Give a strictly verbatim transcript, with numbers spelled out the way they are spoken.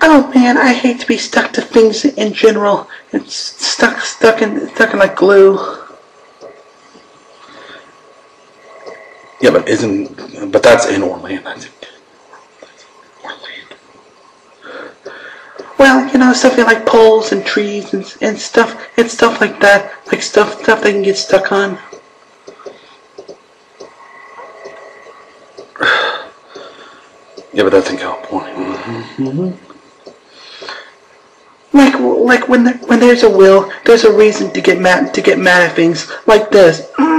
Oh man, I hate to be stuck to things in general. It's stuck, stuck in, stuck in like glue. Yeah, but isn't, but that's in Orlando. That's Orlando. Well, you know, stuff like poles and trees and, and stuff, and stuff like that, like stuff, stuff they can get stuck on. Yeah, but that's in California. Mm-hmm. Like, like when there, when there's a will, there's a reason to get mad to get mad at things like this.